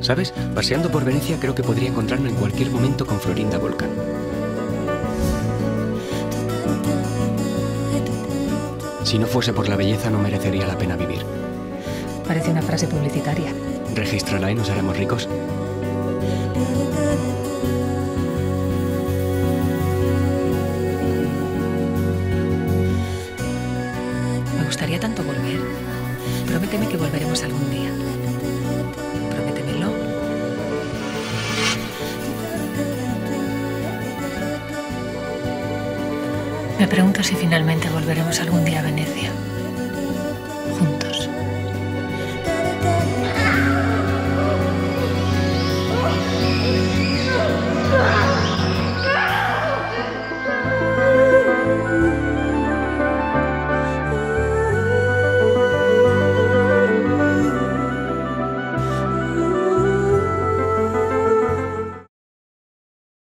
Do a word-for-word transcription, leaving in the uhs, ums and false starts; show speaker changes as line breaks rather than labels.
¿Sabes? Paseando por Venecia creo que podría encontrarme en cualquier momento con Florinda Volcan. Si no fuese por la belleza, no merecería la pena vivir.
Parece una frase publicitaria.
Regístrala y nos haremos ricos.
Me gustaría tanto volver. Prométeme que volveremos algún día. Prométemelo. Me pregunto si finalmente volveremos algún día a Venecia.